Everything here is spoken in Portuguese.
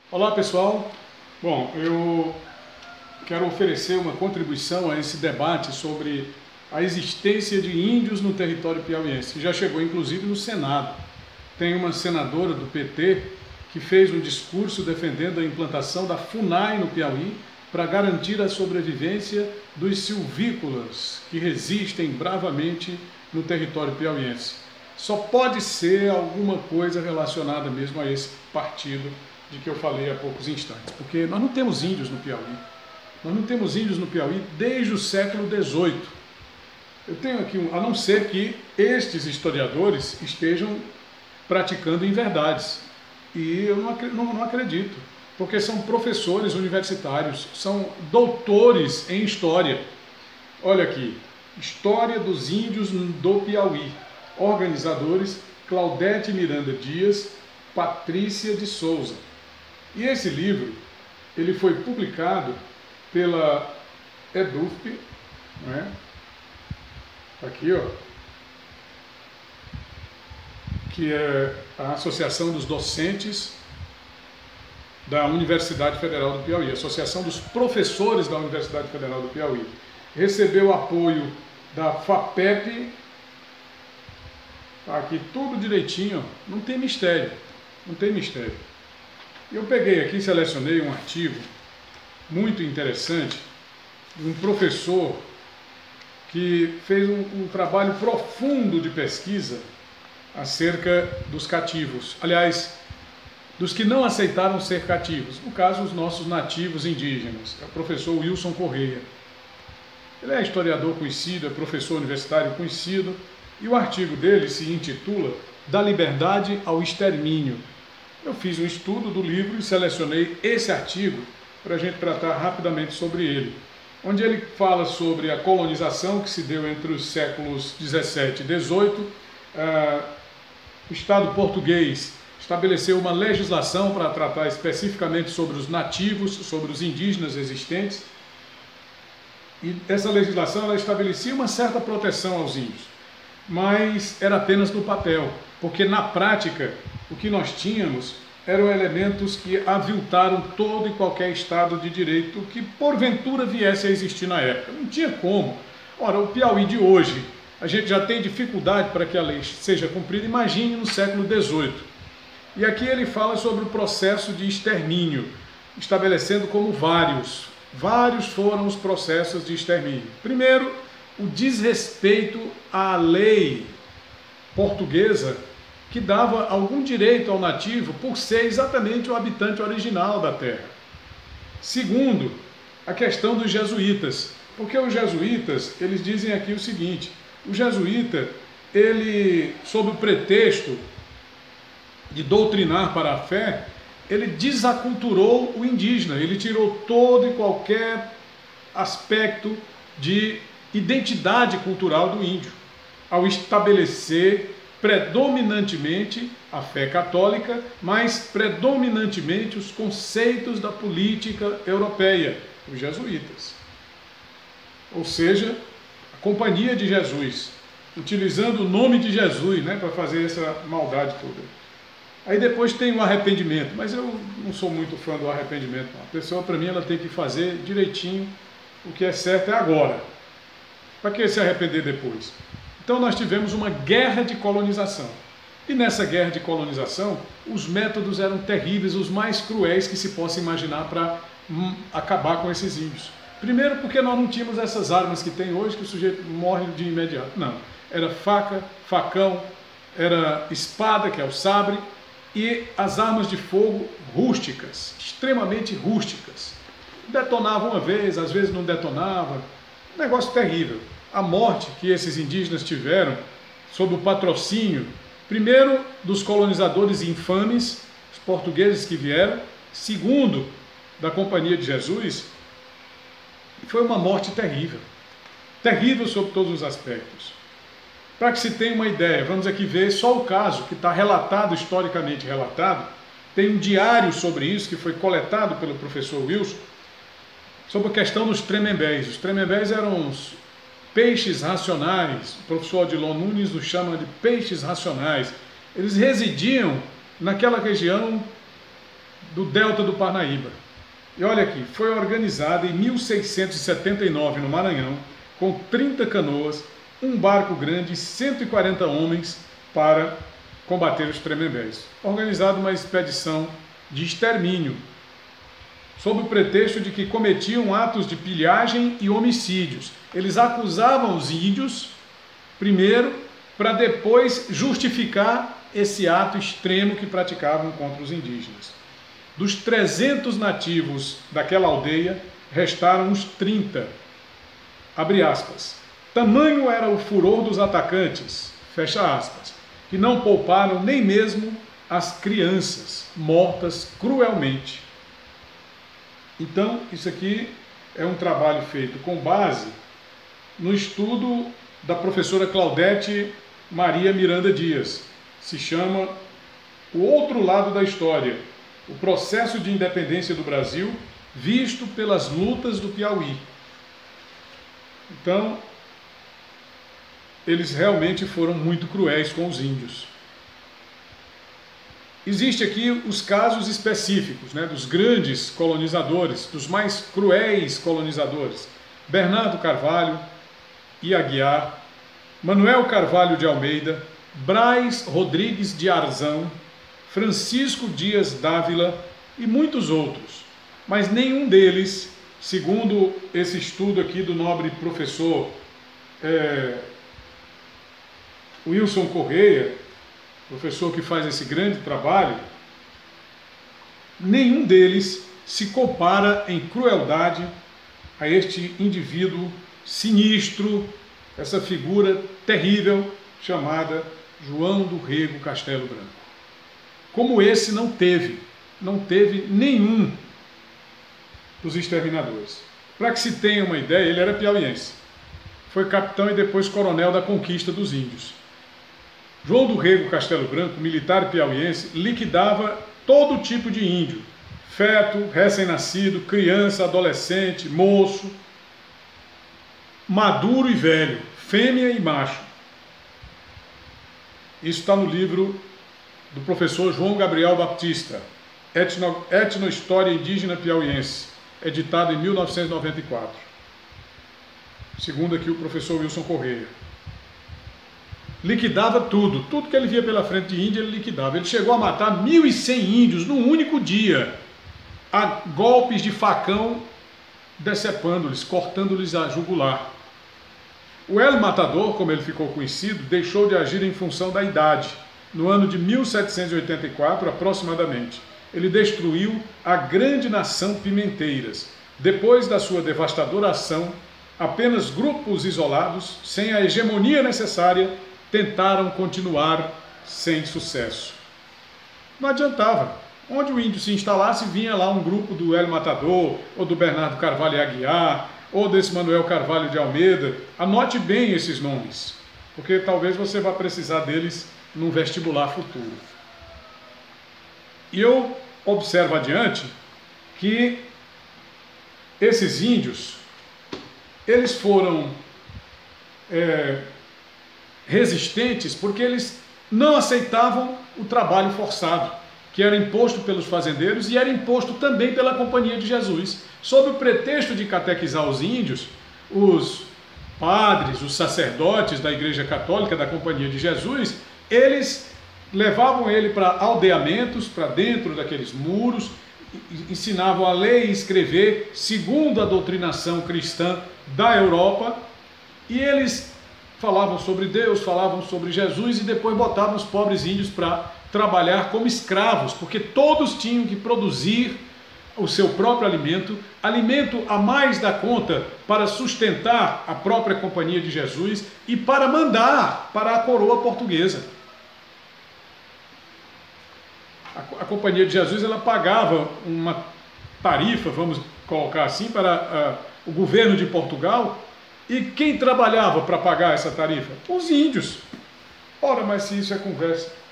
Olá pessoal, bom, eu quero oferecer uma contribuição a esse debate sobre a existência de índios no território piauiense, que já chegou inclusive no Senado. Tem uma senadora do PT que fez um discurso defendendo a implantação da FUNAI no Piauí para garantir a sobrevivência dos silvícolas que resistem bravamente no território piauiense. Só pode ser alguma coisa relacionada mesmo a esse partido de que eu falei há poucos instantes, porque nós não temos índios no Piauí. Nós não temos índios no Piauí desde o século XVIII. Eu tenho aqui, a não ser que estes historiadores estejam praticando inverdades. E eu não acredito, porque são professores universitários, são doutores em história. Olha aqui, História dos Índios do Piauí. Organizadores Claudete Miranda Dias, Patrícia de Souza. E esse livro, ele foi publicado pela EDUFP, né? Aqui, ó, que é a Associação dos Docentes da Universidade Federal do Piauí, Associação dos Professores da Universidade Federal do Piauí. Recebeu apoio da FAPEP, tá aqui tudo direitinho, não tem mistério, não tem mistério. Eu peguei aqui, selecionei um artigo muito interessante de um professor que fez um trabalho profundo de pesquisa acerca dos cativos. Aliás, dos que não aceitaram ser cativos. No caso, os nossos nativos indígenas. É o professor Wilson Correia. Ele é historiador conhecido, é professor universitário conhecido, e o artigo dele se intitula Da Liberdade ao Extermínio. Eu fiz um estudo do livro e selecionei esse artigo para a gente tratar rapidamente sobre ele, onde ele fala sobre a colonização que se deu entre os séculos 17 e 18. O Estado português estabeleceu uma legislação para tratar especificamente sobre os nativos, sobre os indígenas existentes, e essa legislação ela estabelecia uma certa proteção aos índios, mas era apenas no papel, porque na prática o que nós tínhamos eram elementos que aviltaram todo e qualquer Estado de Direito que porventura viesse a existir na época. Não tinha como. Ora, o Piauí de hoje, a gente já tem dificuldade para que a lei seja cumprida, imagine no século XVIII. E aqui ele fala sobre o processo de extermínio, estabelecendo como vários foram os processos de extermínio. Primeiro, o desrespeito à lei portuguesa que dava algum direito ao nativo por ser exatamente o habitante original da terra. Segundo, a questão dos jesuítas, porque os jesuítas, eles dizem aqui o seguinte: o jesuíta, ele, sob o pretexto de doutrinar para a fé, ele desaculturou o indígena, ele tirou todo e qualquer aspecto de identidade cultural do índio, ao estabelecer predominantemente a fé católica, mas predominantemente os conceitos da política europeia, os jesuítas. Ou seja, a Companhia de Jesus, utilizando o nome de Jesus, né, para fazer essa maldade toda. Aí depois tem o arrependimento, mas eu não sou muito fã do arrependimento, não. A pessoa, para mim, ela tem que fazer direitinho, o que é certo é agora. Para que se arrepender depois? Então nós tivemos uma guerra de colonização. E nessa guerra de colonização, os métodos eram terríveis, os mais cruéis que se possa imaginar para acabar com esses índios. Primeiro porque nós não tínhamos essas armas que tem hoje, que o sujeito morre de imediato. Não, era faca, facão, era espada, que é o sabre, e as armas de fogo rústicas, extremamente rústicas. Detonava uma vez, às vezes não detonava, um negócio terrível. A morte que esses indígenas tiveram sob o patrocínio, primeiro, dos colonizadores infames, os portugueses que vieram, segundo, da Companhia de Jesus, foi uma morte terrível. Terrível sob todos os aspectos. Para que se tenha uma ideia, vamos aqui ver só o caso que está relatado, historicamente relatado. Tem um diário sobre isso que foi coletado pelo professor Wilson, sobre a questão dos tremembés. Os tremembés eram os peixes racionais, o professor Odilon Nunes os chama de peixes racionais. Eles residiam naquela região do Delta do Parnaíba. E olha aqui, foi organizada em 1679 no Maranhão, com 30 canoas, um barco grande e 140 homens para combater os Tremembés. Organizada uma expedição de extermínio, sob o pretexto de que cometiam atos de pilhagem e homicídios. Eles acusavam os índios, primeiro, para depois justificar esse ato extremo que praticavam contra os indígenas. Dos 300 nativos daquela aldeia, restaram uns 30. Abre aspas. Tamanho era o furor dos atacantes, fecha aspas, que não pouparam nem mesmo as crianças, mortas cruelmente. Então, isso aqui é um trabalho feito com base no estudo da professora Claudete Maria Miranda Dias. Se chama O Outro Lado da História, o processo de independência do Brasil visto pelas lutas do Piauí. Então, eles realmente foram muito cruéis com os índios. Existem aqui os casos específicos, né, dos grandes colonizadores, dos mais cruéis colonizadores. Bernardo Carvalho e Aguiar, Manuel Carvalho de Almeida, Braz Rodrigues de Arzão, Francisco Dias Dávila e muitos outros. Mas nenhum deles, segundo esse estudo aqui do nobre professor Wilson Correia, professor que faz esse grande trabalho, nenhum deles se compara em crueldade a este indivíduo sinistro, essa figura terrível chamada João do Rego Castelo Branco. Como esse não teve nenhum dos exterminadores. Para que se tenha uma ideia, ele era piauiense. Foi capitão e depois coronel da conquista dos índios. João do Rego Castelo Branco, militar piauiense, liquidava todo tipo de índio, feto, recém-nascido, criança, adolescente, moço, maduro e velho, fêmea e macho. Isso está no livro do professor João Gabriel Baptista, Etnohistória Indígena Piauiense, editado em 1994. Segundo aqui o professor Wilson Correia. Liquidava tudo que ele via pela frente de índio, ele liquidava. Ele chegou a matar 1.100 índios num único dia, a golpes de facão, decepando-lhes, cortando-lhes a jugular. O El Matador, como ele ficou conhecido, deixou de agir em função da idade. No ano de 1784, aproximadamente, ele destruiu a grande nação Pimenteiras. Depois da sua devastadora ação, apenas grupos isolados, sem a hegemonia necessária, tentaram continuar sem sucesso. Não adiantava. Onde o índio se instalasse, vinha lá um grupo do El Matador, ou do Bernardo Carvalho e Aguiar, ou desse Manuel Carvalho de Almeida. Anote bem esses nomes, porque talvez você vá precisar deles num vestibular futuro. E eu observo adiante que esses índios, eles foram resistentes porque eles não aceitavam o trabalho forçado, que era imposto pelos fazendeiros e era imposto também pela Companhia de Jesus. Sob o pretexto de catequizar os índios, os padres, os sacerdotes da Igreja Católica, da Companhia de Jesus, eles levavam ele para aldeamentos, para dentro daqueles muros, ensinavam a ler e escrever segundo a doutrinação cristã da Europa, e eles falavam sobre Deus, falavam sobre Jesus, e depois botavam os pobres índios para trabalhar como escravos, porque todos tinham que produzir o seu próprio alimento, alimento a mais da conta para sustentar a própria Companhia de Jesus e para mandar para a coroa portuguesa. A Companhia de Jesus, ela pagava uma tarifa, vamos colocar assim, para o governo de Portugal. E quem trabalhava para pagar essa tarifa? Os índios. Ora, mas se isso é conversa